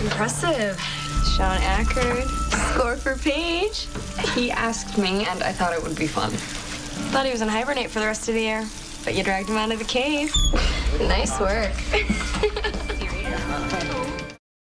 Impressive. Sean Ackard. Score for Paige. He asked me, and I thought it would be fun. Thought he was in hibernate for the rest of the year, but you dragged him out of the cave. Nice work.